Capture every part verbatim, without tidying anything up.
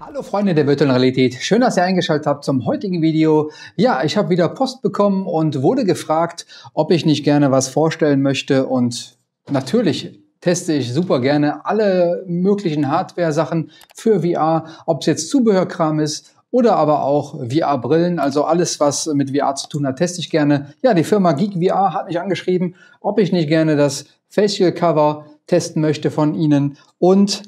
Hallo Freunde der virtuellen Realität, schön, dass ihr eingeschaltet habt zum heutigen Video. Ja, ich habe wieder Post bekommen und wurde gefragt, ob ich nicht gerne was vorstellen möchte, und natürlich teste ich super gerne alle möglichen Hardware-Sachen für V R, ob es jetzt Zubehörkram ist oder aber auch V R-Brillen, also alles, was mit V R zu tun hat, teste ich gerne. Ja, die Firma Geek V R hat mich angeschrieben, ob ich nicht gerne das Facial Cover testen möchte von ihnen, und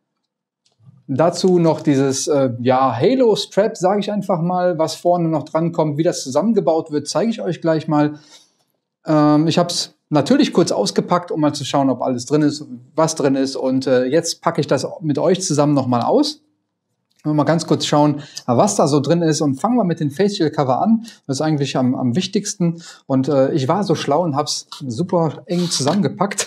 dazu noch dieses äh, ja, Halo Strap, sage ich einfach mal, was vorne noch dran kommt. Wie das zusammengebaut wird, zeige ich euch gleich mal. Ähm, ich habe es natürlich kurz ausgepackt, um mal zu schauen, ob alles drin ist, was drin ist. Und äh, jetzt packe ich das mit euch zusammen nochmal aus. Wir mal ganz kurz schauen, was da so drin ist, und fangen wir mit dem Facial Cover an. Das ist eigentlich am, am wichtigsten. Und äh, ich war so schlau und habe es super eng zusammengepackt.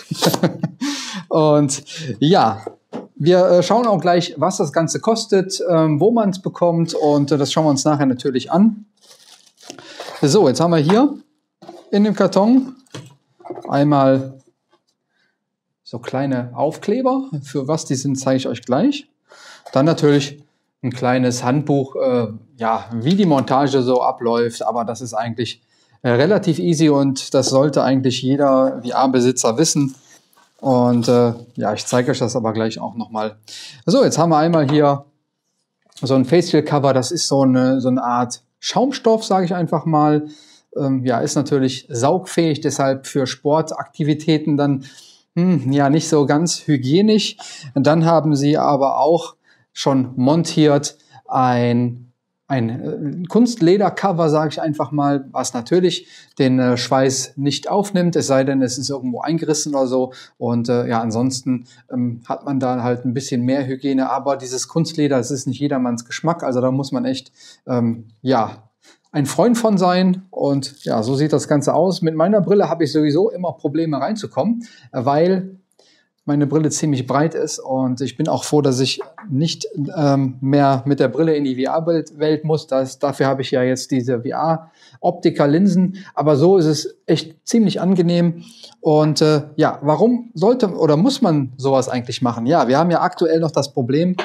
Und ja, wir äh, schauen auch gleich, was das Ganze kostet, ähm, wo man es bekommt, und äh, das schauen wir uns nachher natürlich an. So, jetzt haben wir hier in dem Karton einmal so kleine Aufkleber. Für was die sind, zeige ich euch gleich. Dann natürlich ein kleines Handbuch, äh, ja, wie die Montage so abläuft, aber das ist eigentlich äh, relativ easy und das sollte eigentlich jeder V R-Besitzer wissen. Und äh, ja, ich zeige euch das aber gleich auch nochmal. So, jetzt haben wir einmal hier so ein Facial Cover. Das ist so eine, so eine Art Schaumstoff, sage ich einfach mal. Ähm, ja, ist natürlich saugfähig, deshalb für Sportaktivitäten dann hm, ja nicht so ganz hygienisch. Und dann haben sie aber auch schon montiert ein Ein äh, Kunstledercover, sage ich einfach mal, was natürlich den äh, Schweiß nicht aufnimmt, es sei denn, es ist irgendwo eingerissen oder so. Und äh, ja, ansonsten ähm, hat man da halt ein bisschen mehr Hygiene. Aber dieses Kunstleder, es ist nicht jedermanns Geschmack. Also da muss man echt, ähm, ja, ein Freund von sein. Und ja, so sieht das Ganze aus. Mit meiner Brille habe ich sowieso immer Probleme reinzukommen, weil meine Brille ziemlich breit ist, und ich bin auch froh, dass ich nicht ähm, mehr mit der Brille in die V R-Welt muss. Das, dafür habe ich ja jetzt diese V R-Optiker-Linsen, aber so ist es echt ziemlich angenehm. Und äh, ja, warum sollte oder muss man sowas eigentlich machen? Ja, wir haben ja aktuell noch das Problem,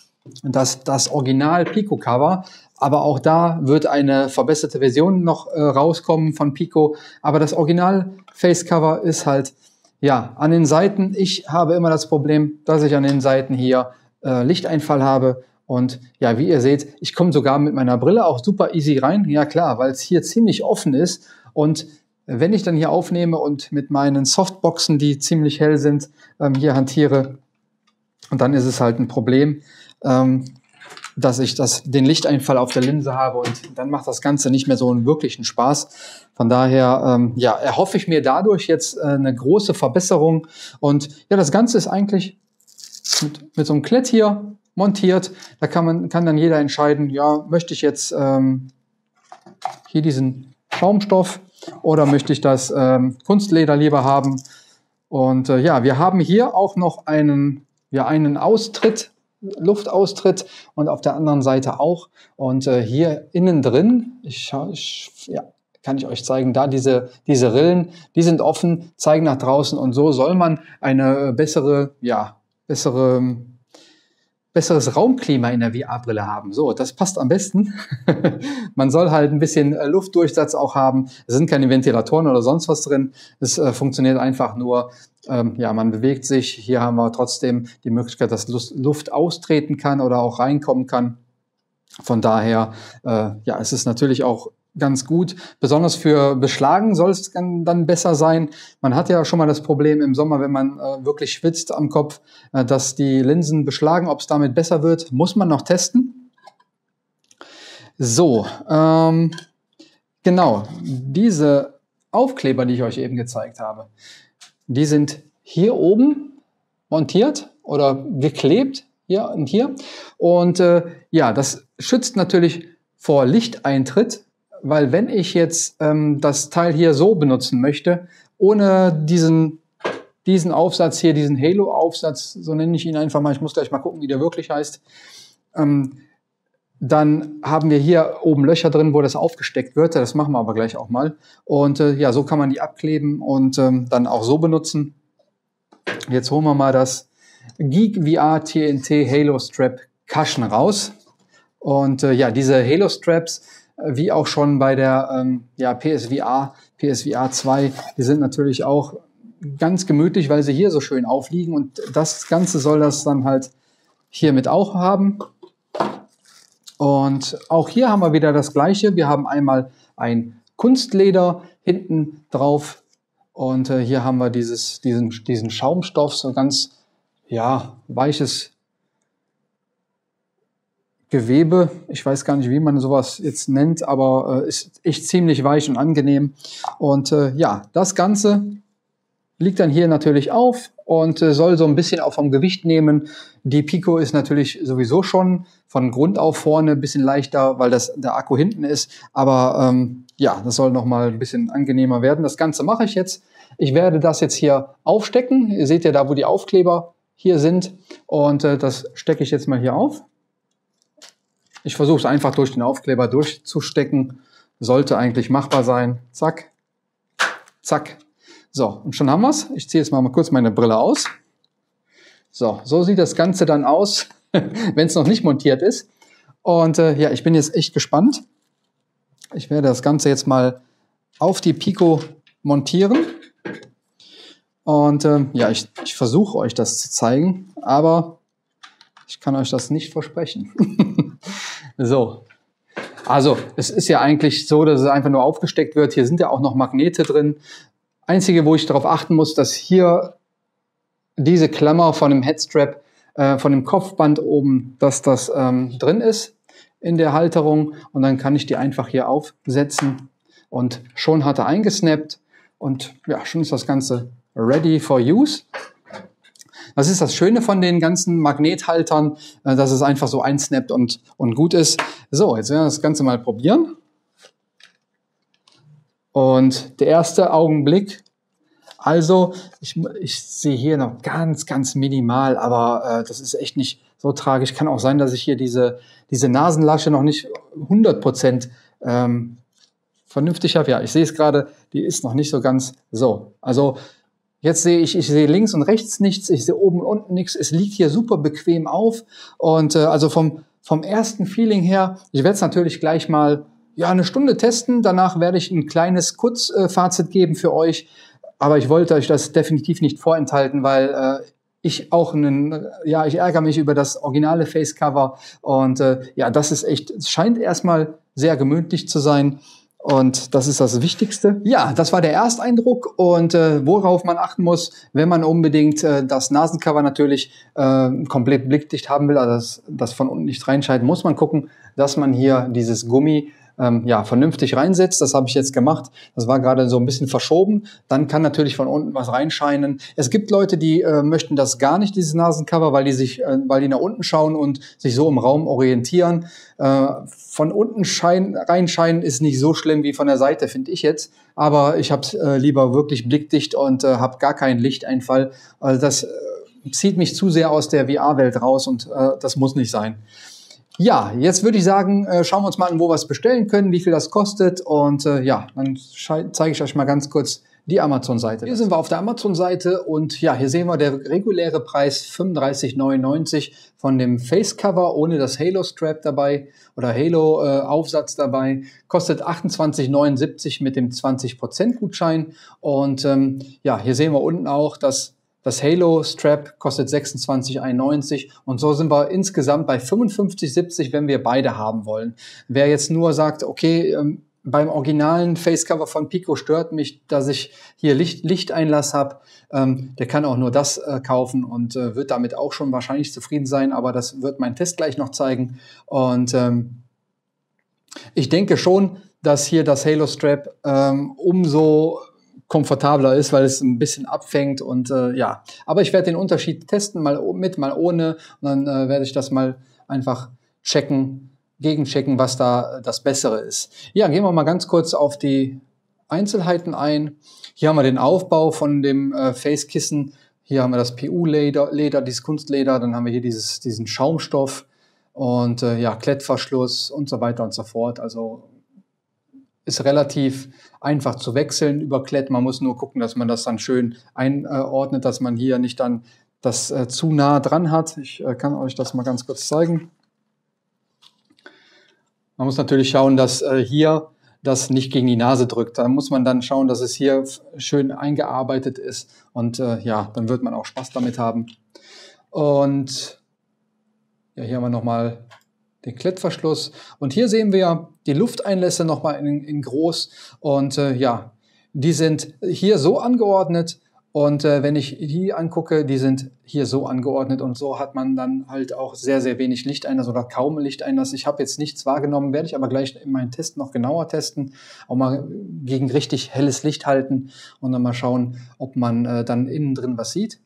dass das Original Pico Cover, aber auch da wird eine verbesserte Version noch äh, rauskommen von Pico, aber das Original Face Cover ist halt, ja, an den Seiten, ich habe immer das Problem, dass ich an den Seiten hier äh, Lichteinfall habe. Und ja, wie ihr seht, ich komme sogar mit meiner Brille auch super easy rein. Ja klar, weil es hier ziemlich offen ist. Und wenn ich dann hier aufnehme und mit meinen Softboxen, die ziemlich hell sind, ähm, hier hantiere, und dann ist es halt ein Problem, ähm, dass ich das, den Lichteinfall auf der Linse habe, und dann macht das Ganze nicht mehr so einen wirklichen Spaß. Von daher ähm, ja, erhoffe ich mir dadurch jetzt äh, eine große Verbesserung. Und ja, das Ganze ist eigentlich mit, mit so einem Klett hier montiert. Da kann man kann dann jeder entscheiden, ja, möchte ich jetzt ähm, hier diesen Schaumstoff oder möchte ich das ähm, Kunstleder lieber haben. Und äh, ja, wir haben hier auch noch einen, ja, einen Austritt, Luftaustritt, und auf der anderen Seite auch. Und äh, hier innen drin, ich, ich, ja, kann ich euch zeigen, da diese, diese Rillen, die sind offen, zeigen nach draußen, und so soll man eine bessere, ja, bessere, besseres Raumklima in der V R-Brille haben. So, das passt am besten. Man soll halt ein bisschen Luftdurchsatz auch haben. Es sind keine Ventilatoren oder sonst was drin. Es äh, funktioniert einfach nur, ähm, ja, man bewegt sich. Hier haben wir trotzdem die Möglichkeit, dass Luft austreten kann oder auch reinkommen kann. Von daher, äh, ja, es ist natürlich auch ganz gut. Besonders für Beschlagen soll es dann besser sein. Man hat ja schon mal das Problem im Sommer, wenn man äh, wirklich schwitzt am Kopf, äh, dass die Linsen beschlagen. Ob es damit besser wird, muss man noch testen. So, ähm, genau, diese Aufkleber, die ich euch eben gezeigt habe, die sind hier oben montiert oder geklebt, hier und hier. Und äh, ja, das schützt natürlich vor Lichteintritt, weil wenn ich jetzt ähm, das Teil hier so benutzen möchte, ohne diesen, diesen Aufsatz hier, diesen Halo-Aufsatz, so nenne ich ihn einfach mal, ich muss gleich mal gucken, wie der wirklich heißt, ähm, dann haben wir hier oben Löcher drin, wo das aufgesteckt wird. Das machen wir aber gleich auch mal. Und äh, ja, so kann man die abkleben und ähm, dann auch so benutzen. Jetzt holen wir mal das Geek V R T N T Halo Strap Cushion raus. Und äh, ja, diese Halo Straps, äh, wie auch schon bei der ähm, ja, P S V R, P S V R zwei, die sind natürlich auch ganz gemütlich, weil sie hier so schön aufliegen. Und das Ganze soll das dann halt hiermit auch haben. Und auch hier haben wir wieder das Gleiche. Wir haben einmal ein Kunstleder hinten drauf. Und äh, hier haben wir dieses, diesen, diesen Schaumstoff, so ganz ja, weiches Gewebe. Ich weiß gar nicht, wie man sowas jetzt nennt, aber äh, ist echt ziemlich weich und angenehm. Und äh, ja, das Ganze liegt dann hier natürlich auf und äh, soll so ein bisschen auch vom Gewicht nehmen. Die Pico ist natürlich sowieso schon von Grund auf vorne ein bisschen leichter, weil das der Akku hinten ist. Aber ähm, ja, das soll noch mal ein bisschen angenehmer werden. Das Ganze mache ich jetzt. Ich werde das jetzt hier aufstecken. Ihr seht ja da, wo die Aufkleber hier sind. Und äh, das stecke ich jetzt mal hier auf. Ich versuche es einfach durch den Aufkleber durchzustecken. Sollte eigentlich machbar sein. Zack, zack. So, und schon haben wir es. Ich ziehe jetzt mal, mal kurz meine Brille aus. So, so sieht das Ganze dann aus, wenn es noch nicht montiert ist. Und äh, ja, ich bin jetzt echt gespannt. Ich werde das Ganze jetzt mal auf die Pico montieren. Und äh, ja, ich, ich versuche euch das zu zeigen, aber ich kann euch das nicht versprechen. So, also es ist ja eigentlich so, dass es einfach nur aufgesteckt wird. Hier sind ja auch noch Magnete drin. Einzige, wo ich darauf achten muss, dass hier diese Klammer von dem Headstrap, äh, von dem Kopfband oben, dass das ähm, drin ist in der Halterung. Und dann kann ich die einfach hier aufsetzen und schon hat er eingesnappt. Und ja, schon ist das Ganze ready for use. Das ist das Schöne von den ganzen Magnethaltern, äh, dass es einfach so einsnappt und, und gut ist. So, jetzt werden wir das Ganze mal probieren. Und der erste Augenblick, also ich, ich sehe hier noch ganz, ganz minimal, aber äh, das ist echt nicht so tragisch. Kann auch sein, dass ich hier diese, diese Nasenlasche noch nicht hundert Prozent ähm, vernünftig habe. Ja, ich sehe es gerade, die ist noch nicht so ganz so. Also jetzt sehe ich, ich sehe links und rechts nichts, ich sehe oben und unten nichts. Es liegt hier super bequem auf. Und äh, also vom, vom ersten Feeling her, ich werde es natürlich gleich mal ja, eine Stunde testen. Danach werde ich ein kleines Kurzfazit geben für euch. Aber ich wollte euch das definitiv nicht vorenthalten, weil äh, ich auch einen, ja, ich ärgere mich über das originale Facecover. Und äh, ja, das ist echt, es scheint erstmal sehr gemütlich zu sein. Und das ist das Wichtigste. Ja, das war der Ersteindruck. Und äh, worauf man achten muss, wenn man unbedingt äh, das Nasencover natürlich äh, komplett blickdicht haben will, also das, das von unten nicht reinscheint, muss man gucken, dass man hier dieses Gummi ähm, ja, vernünftig reinsetzt. Das habe ich jetzt gemacht. Das war gerade so ein bisschen verschoben. Dann kann natürlich von unten was reinscheinen. Es gibt Leute, die äh, möchten das gar nicht, dieses Nasencover, weil die sich, äh, weil die nach unten schauen und sich so im Raum orientieren. Äh, von unten schein, reinscheinen ist nicht so schlimm wie von der Seite, finde ich jetzt. Aber ich habe es äh, lieber wirklich blickdicht und äh, habe gar keinen Lichteinfall. Also das äh, zieht mich zu sehr aus der V R-Welt raus und äh, das muss nicht sein. Ja, jetzt würde ich sagen, äh, schauen wir uns mal an, wo wir es bestellen können, wie viel das kostet. Und äh, ja, dann zeige ich euch mal ganz kurz die Amazon-Seite. Hier sind wir auf der Amazon-Seite und ja, hier sehen wir der reguläre Preis fünfunddreißig neunundneunzig von dem Facecover ohne das Halo-Strap dabei oder Halo-Aufsatz äh, dabei. Kostet achtundzwanzig neunundsiebzig mit dem zwanzig Prozent Gutschein. Und ähm, ja, hier sehen wir unten auch, dass das Halo-Strap kostet sechsundzwanzig einundneunzig und so sind wir insgesamt bei fünfundfünfzig siebzig, wenn wir beide haben wollen. Wer jetzt nur sagt, okay, ähm, beim originalen Facecover von Pico stört mich, dass ich hier Licht, Lichteinlass habe, ähm, der kann auch nur das äh, kaufen und äh, wird damit auch schon wahrscheinlich zufrieden sein, aber das wird mein Test gleich noch zeigen. Und ähm, ich denke schon, dass hier das Halo-Strap ähm, umso komfortabler ist, weil es ein bisschen abfängt und äh, ja. Aber ich werde den Unterschied testen, mal mit, mal ohne und dann äh, werde ich das mal einfach checken, gegenchecken, was da das Bessere ist. Ja, gehen wir mal ganz kurz auf die Einzelheiten ein. Hier haben wir den Aufbau von dem äh, Facekissen. Hier haben wir das P U-Leder, Leder, dieses Kunstleder. Dann haben wir hier dieses, diesen Schaumstoff und äh, ja, Klettverschluss und so weiter und so fort. Also ist relativ einfach zu wechseln über Klett. Man muss nur gucken, dass man das dann schön einordnet, dass man hier nicht dann das äh, zu nah dran hat. Ich äh, kann euch das mal ganz kurz zeigen. Man muss natürlich schauen, dass äh, hier das nicht gegen die Nase drückt. Da muss man dann schauen, dass es hier schön eingearbeitet ist und äh, ja, dann wird man auch Spaß damit haben. Und ja, hier haben wir nochmal den Klettverschluss und hier sehen wir die Lufteinlässe nochmal in, in groß und äh, ja, die sind hier so angeordnet. Und äh, wenn ich die angucke, die sind hier so angeordnet und so hat man dann halt auch sehr, sehr wenig Lichteinlass oder kaum Lichteinlass. Ich habe jetzt nichts wahrgenommen, werde ich aber gleich in meinen Test noch genauer testen, auch mal gegen richtig helles Licht halten und dann mal schauen, ob man äh, dann innen drin was sieht.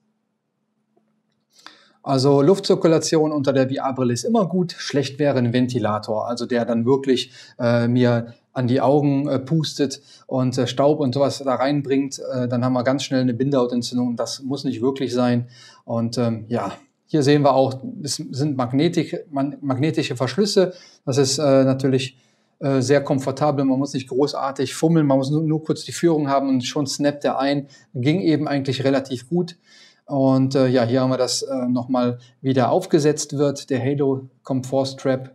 Also Luftzirkulation unter der V R-Brille ist immer gut. Schlecht wäre ein Ventilator, also der dann wirklich äh, mir an die Augen äh, pustet und äh, Staub und sowas da reinbringt. Äh, dann haben wir ganz schnell eine Bindehautentzündung. Das muss nicht wirklich sein. Und ähm, ja, hier sehen wir auch, es sind magnetische, magnetische Verschlüsse. Das ist äh, natürlich äh, sehr komfortabel. Man muss nicht großartig fummeln, man muss nur, nur kurz die Führung haben und schon snappt er ein. Ging eben eigentlich relativ gut. Und äh, ja, hier haben wir das äh, nochmal wieder aufgesetzt wird, der Halo Comfort Strap.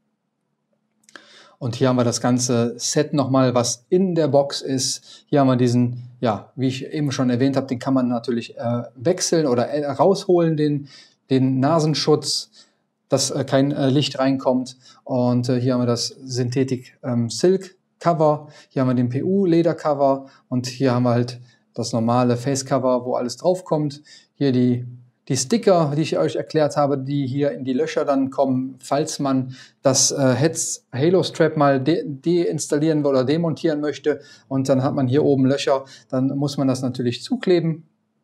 Und hier haben wir das ganze Set nochmal, was in der Box ist. Hier haben wir diesen, ja, wie ich eben schon erwähnt habe, den kann man natürlich äh, wechseln oder äh, rausholen, den, den Nasenschutz, dass äh, kein äh, Licht reinkommt. Und äh, hier haben wir das Synthetic ähm, Silk Cover. Hier haben wir den P U-Leder Cover und hier haben wir halt das normale Face-Cover, wo alles drauf kommt. Hier die, die Sticker, die ich euch erklärt habe, die hier in die Löcher dann kommen, falls man das äh, Halo-Strap mal de deinstallieren oder demontieren möchte. Und dann hat man hier oben Löcher, dann muss man das natürlich zukleben.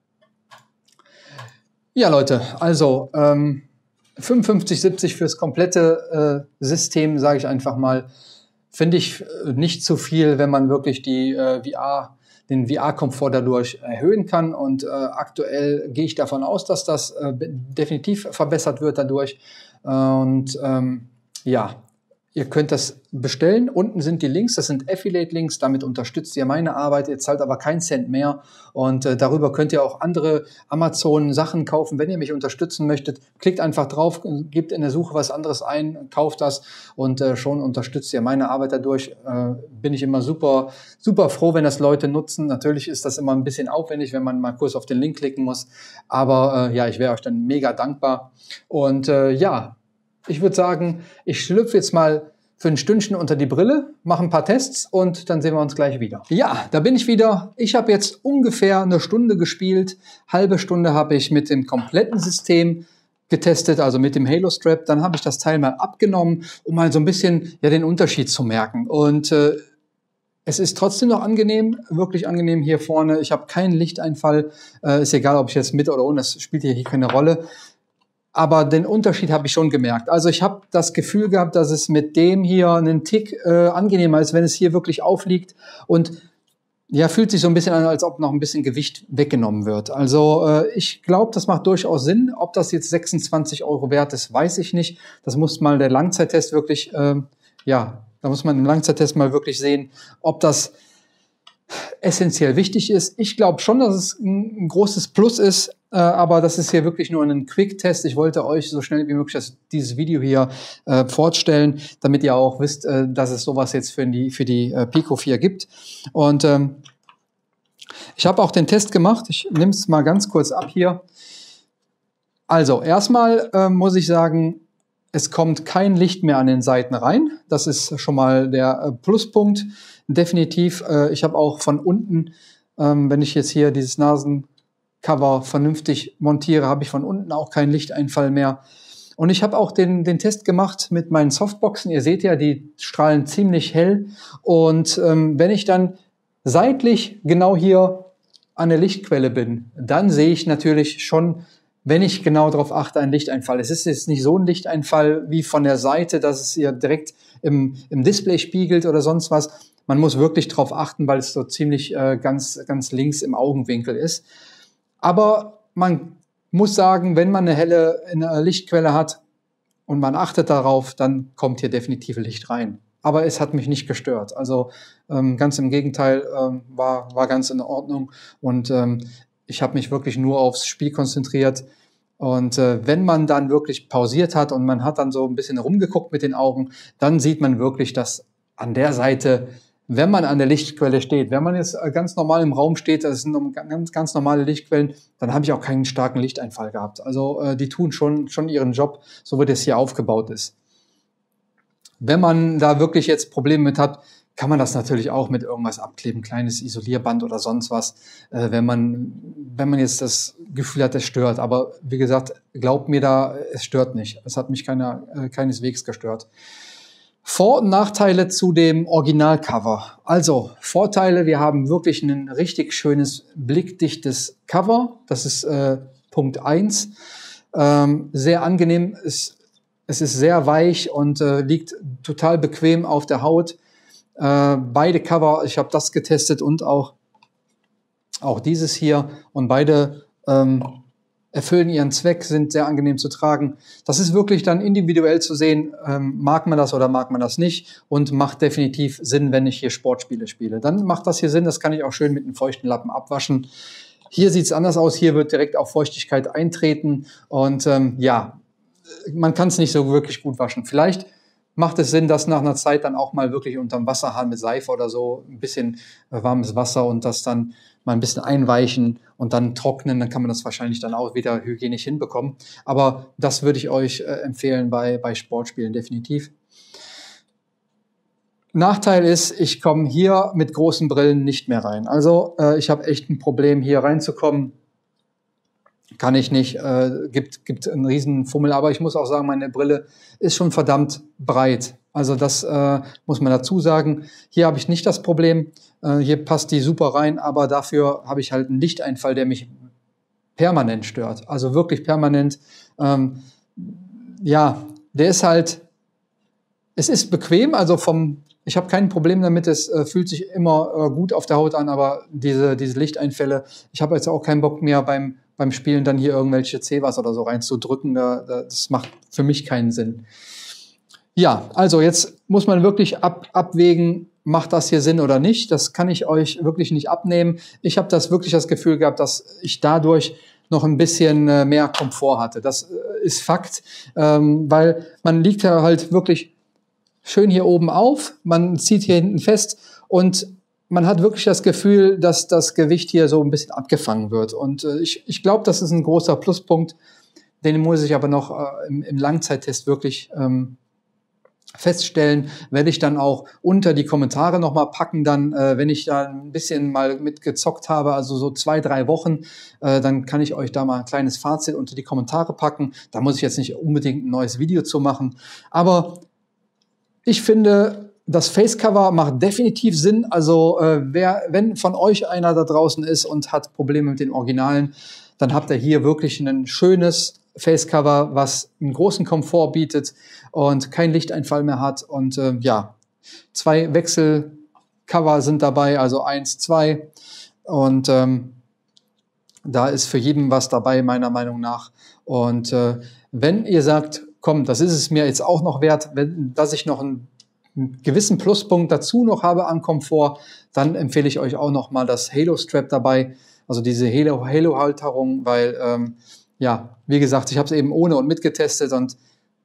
Ja Leute, also ähm, fünfundfünfzig siebzig fürs komplette äh, System, sage ich einfach mal, finde ich äh, nicht zu viel, wenn man wirklich die äh, V R den V R-Komfort dadurch erhöhen kann und äh, aktuell gehe ich davon aus, dass das äh, definitiv verbessert wird dadurch und ähm, ja, ihr könnt das bestellen. Unten sind die Links, das sind Affiliate-Links, damit unterstützt ihr meine Arbeit, ihr zahlt aber keinen Cent mehr und äh, darüber könnt ihr auch andere Amazon-Sachen kaufen, wenn ihr mich unterstützen möchtet. Klickt einfach drauf, gebt in der Suche was anderes ein, kauft das und äh, schon unterstützt ihr meine Arbeit dadurch. Äh, bin ich immer super, super froh, wenn das Leute nutzen. Natürlich ist das immer ein bisschen aufwendig, wenn man mal kurz auf den Link klicken muss, aber äh, ja, ich wäre euch dann mega dankbar und äh, ja, ich würde sagen, ich schlüpfe jetzt mal für ein Stündchen unter die Brille, mache ein paar Tests und dann sehen wir uns gleich wieder. Ja, da bin ich wieder. Ich habe jetzt ungefähr eine Stunde gespielt. Halbe Stunde habe ich mit dem kompletten System getestet, also mit dem Halo Strap. Dann habe ich das Teil mal abgenommen, um mal so ein bisschen ja, den Unterschied zu merken. Und äh, es ist trotzdem noch angenehm, wirklich angenehm hier vorne. Ich habe keinen Lichteinfall. Äh, ist egal, ob ich jetzt mit oder ohne, das spielt hier keine Rolle. Aber den Unterschied habe ich schon gemerkt. Also ich habe das Gefühl gehabt, dass es mit dem hier einen Tick äh, angenehmer ist, wenn es hier wirklich aufliegt. Und ja, fühlt sich so ein bisschen an, als ob noch ein bisschen Gewicht weggenommen wird. Also äh, ich glaube, das macht durchaus Sinn. Ob das jetzt sechsundzwanzig Euro wert ist, weiß ich nicht. Das muss mal der Langzeittest wirklich, äh, ja, da muss man im Langzeittest mal wirklich sehen, ob das essentiell wichtig ist. Ich glaube schon, dass es ein, ein großes Plus ist, äh, aber das ist hier wirklich nur ein Quick-Test. Ich wollte euch so schnell wie möglich das, dieses Video hier äh, fortstellen, damit ihr auch wisst, äh, dass es sowas jetzt für die, für die äh, Pico vier gibt. Und ähm, ich habe auch den Test gemacht. Ich nehme es mal ganz kurz ab hier. Also erstmal äh, muss ich sagen, es kommt kein Licht mehr an den Seiten rein. Das ist schon mal der äh, Pluspunkt. Definitiv. Äh, ich habe auch von unten, ähm, wenn ich jetzt hier dieses Nasencover vernünftig montiere, habe ich von unten auch keinen Lichteinfall mehr. Und ich habe auch den, den Test gemacht mit meinen Softboxen. Ihr seht ja, die strahlen ziemlich hell. Und ähm, wenn ich dann seitlich genau hier an der Lichtquelle bin, dann sehe ich natürlich schon, wenn ich genau darauf achte, ein Lichteinfall. Es ist jetzt nicht so ein Lichteinfall wie von der Seite, dass es hier direkt im, im Display spiegelt oder sonst was. Man muss wirklich darauf achten, weil es so ziemlich äh, ganz, ganz links im Augenwinkel ist. Aber man muss sagen, wenn man eine helle eine Lichtquelle hat und man achtet darauf, dann kommt hier definitiv Licht rein. Aber es hat mich nicht gestört. Also ähm, ganz im Gegenteil, ähm, war, war ganz in Ordnung. Und ähm, ich habe mich wirklich nur aufs Spiel konzentriert. Und äh, wenn man dann wirklich pausiert hat und man hat dann so ein bisschen rumgeguckt mit den Augen, dann sieht man wirklich, dass an der Seite, wenn man an der Lichtquelle steht, wenn man jetzt ganz normal im Raum steht, das sind ganz, ganz normale Lichtquellen, dann habe ich auch keinen starken Lichteinfall gehabt. Also äh, die tun schon, schon ihren Job, so wie das hier aufgebaut ist. Wenn man da wirklich jetzt Probleme mit hat, kann man das natürlich auch mit irgendwas abkleben, kleines Isolierband oder sonst was, äh, wenn man, wenn man jetzt das Gefühl hat, es stört. Aber wie gesagt, glaubt mir da, es stört nicht. Es hat mich keiner, äh, keineswegs gestört. Vor- und Nachteile zu dem Originalcover. Also Vorteile, wir haben wirklich ein richtig schönes, blickdichtes Cover. Das ist äh, Punkt eins. Ähm, sehr angenehm, es, es ist sehr weich und äh, liegt total bequem auf der Haut. Äh, beide Cover, ich habe das getestet und auch, auch dieses hier. Und beide ähm, erfüllen ihren Zweck, sind sehr angenehm zu tragen. Das ist wirklich dann individuell zu sehen, ähm, mag man das oder mag man das nicht und macht definitiv Sinn, wenn ich hier Sportspiele spiele. Dann macht das hier Sinn, das kann ich auch schön mit einem feuchten Lappen abwaschen. Hier sieht es anders aus, hier wird direkt auch Feuchtigkeit eintreten und ähm, ja, man kann es nicht so wirklich gut waschen. Vielleicht macht es Sinn, das nach einer Zeit dann auch mal wirklich unterm Wasserhahn mit Seife oder so ein bisschen äh, warmes Wasser und das dann mal ein bisschen einweichen und dann trocknen, dann kann man das wahrscheinlich dann auch wieder hygienisch hinbekommen. Aber das würde ich euch äh, empfehlen bei, bei Sportspielen definitiv. Nachteil ist, ich komme hier mit großen Brillen nicht mehr rein. Also äh, ich habe echt ein Problem, hier reinzukommen. Kann ich nicht, äh, gibt, gibt einen riesen Fummel, aber ich muss auch sagen, meine Brille ist schon verdammt breit. Also das äh, muss man dazu sagen. Hier habe ich nicht das Problem, äh, hier passt die super rein, aber dafür habe ich halt einen Lichteinfall, der mich permanent stört. Also wirklich permanent. Ähm, ja, der ist halt, es ist bequem, also vom, ich habe kein Problem damit, es äh, fühlt sich immer äh, gut auf der Haut an, aber diese, diese Lichteinfälle, ich habe jetzt auch keinen Bock mehr beim beim Spielen dann hier irgendwelche Cevas oder so reinzudrücken, da, da, das macht für mich keinen Sinn. Ja, also jetzt muss man wirklich ab, abwägen, macht das hier Sinn oder nicht. Das kann ich euch wirklich nicht abnehmen. Ich habe das wirklich das Gefühl gehabt, dass ich dadurch noch ein bisschen äh, mehr Komfort hatte. Das äh, ist Fakt, ähm, weil man liegt ja halt wirklich schön hier oben auf, man zieht hier hinten fest und man hat wirklich das Gefühl, dass das Gewicht hier so ein bisschen abgefangen wird. Und äh, ich, ich glaube, das ist ein großer Pluspunkt. Den muss ich aber noch äh, im, im Langzeittest wirklich ähm, feststellen. Werde ich dann auch unter die Kommentare nochmal packen, dann, äh, wenn ich da ein bisschen mal mitgezockt habe, also so zwei, drei Wochen, äh, dann kann ich euch da mal ein kleines Fazit unter die Kommentare packen. Da muss ich jetzt nicht unbedingt ein neues Video zu machen. Aber ich finde, das Facecover macht definitiv Sinn. Also äh, wer, wenn von euch einer da draußen ist und hat Probleme mit den Originalen, dann habt ihr hier wirklich ein schönes Facecover, was einen großen Komfort bietet und keinen Lichteinfall mehr hat. Und äh, ja, zwei Wechselcover sind dabei, also eins, zwei. Und ähm, da ist für jeden was dabei, meiner Meinung nach. Und äh, wenn ihr sagt, komm, das ist es mir jetzt auch noch wert, wenn, dass ich noch ein einen gewissen Pluspunkt dazu noch habe an Komfort, dann empfehle ich euch auch noch mal das Halo Strap dabei, also diese Halo Halo Halterung, weil ähm, ja, wie gesagt, ich habe es eben ohne und mit getestet und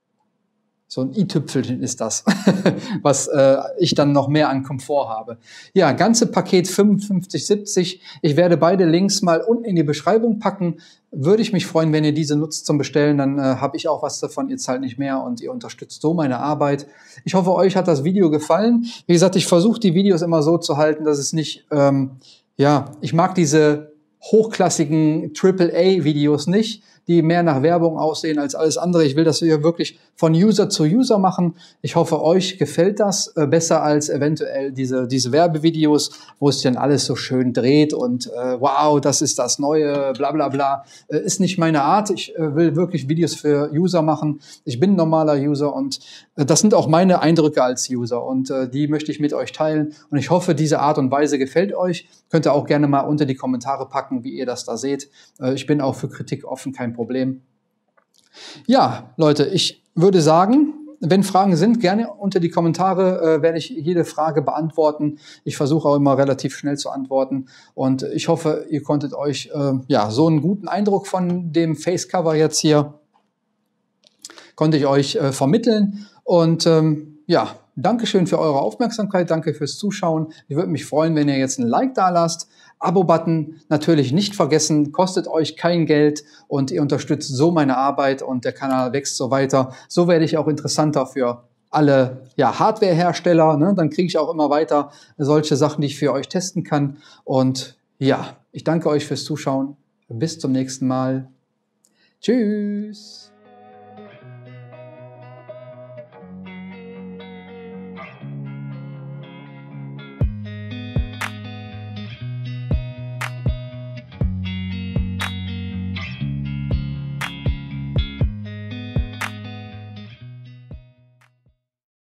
so ein i-Tüpfelchen ist das, was äh, ich dann noch mehr an Komfort habe. Ja, ganze Paket fünfundfünfzig siebzig. Ich werde beide Links mal unten in die Beschreibung packen. Würde ich mich freuen, wenn ihr diese nutzt zum Bestellen, dann äh, habe ich auch was davon, ihr zahlt nicht mehr und ihr unterstützt so meine Arbeit. Ich hoffe, euch hat das Video gefallen. Wie gesagt, ich versuche die Videos immer so zu halten, dass es nicht, ähm, ja, ich mag diese hochklassigen Triple A Videos nicht, die mehr nach Werbung aussehen als alles andere. Ich will, dass wir wirklich von User zu User machen. Ich hoffe, euch gefällt das äh, besser als eventuell diese, diese Werbevideos, wo es dann alles so schön dreht und äh, wow, das ist das Neue, bla bla bla. Äh, ist nicht meine Art. Ich äh, will wirklich Videos für User machen. Ich bin ein normaler User und äh, das sind auch meine Eindrücke als User und äh, die möchte ich mit euch teilen. Und ich hoffe, diese Art und Weise gefällt euch. Könnt ihr auch gerne mal unter die Kommentare packen, wie ihr das da seht. Äh, ich bin auch für Kritik offen, kein Problem. Ja, Leute, ich würde sagen, wenn Fragen sind, gerne unter die Kommentare, äh, werde ich jede Frage beantworten. Ich versuche auch immer relativ schnell zu antworten und ich hoffe, ihr konntet euch äh, ja, so einen guten Eindruck von dem Facecover jetzt hier, konnte ich euch äh, vermitteln und ähm, ja, Dankeschön für eure Aufmerksamkeit, danke fürs Zuschauen. Ich würde mich freuen, wenn ihr jetzt ein Like da lasst. Abo-Button natürlich nicht vergessen, kostet euch kein Geld und ihr unterstützt so meine Arbeit und der Kanal wächst so weiter. So werde ich auch interessanter für alle ja, Hardware-Hersteller. Ne? Dann kriege ich auch immer weiter solche Sachen, die ich für euch testen kann. Und ja, ich danke euch fürs Zuschauen. Bis zum nächsten Mal. Tschüss.